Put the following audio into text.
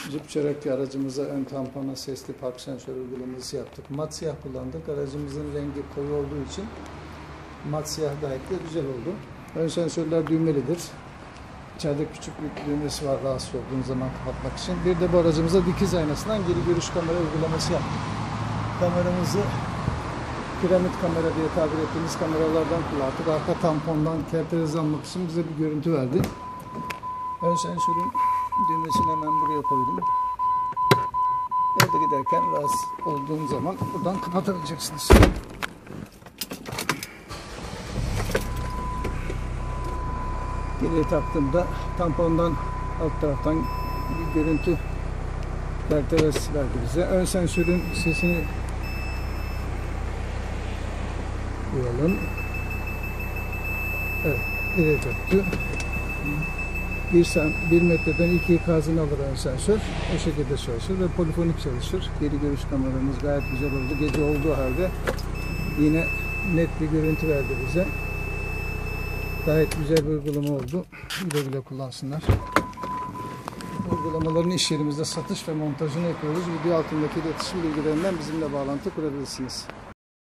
Jeep Cherokee aracımıza ön tampona sesli park sensör uygulaması yaptık. Mat siyah kullandık. Aracımızın rengi koyu olduğu için mat siyah gayet de güzel oldu. Ön sensörler düğmelidir. İçeride küçük bir düğmesi var rahatsız olduğunuz zaman kapatmak için. Bir de bu aracımıza dikiz aynasından geri görüş kamera uygulaması yaptık. Kameramızı piramit kamera diye tabir ettiğimiz kameralardan kullandık. Arka tampondan kerterize almak için bize bir görüntü verdi. Ön sensörün düğmesini hemen buraya koydum. Yolda giderken rahatsız olduğum zaman buradan kapatabileceksiniz. Geriye taktığımda tampondan alt taraftan bir görüntü kerteresi verdi bize. Ön sensörün sesini duyalım. Evet, ileri döktü. 1 metreden 2 ikazını alır ön sensör. O şekilde çalışır ve polifonik çalışır. Geri görüş kameramız gayet güzel oldu. Gece olduğu halde yine net bir görüntü verdi bize. Gayet güzel bir uygulama oldu. Güle güle kullansınlar. Uygulamaların iş yerimizde satış ve montajını yapıyoruz. Video altındaki iletişim bilgilerinden bizimle bağlantı kurabilirsiniz.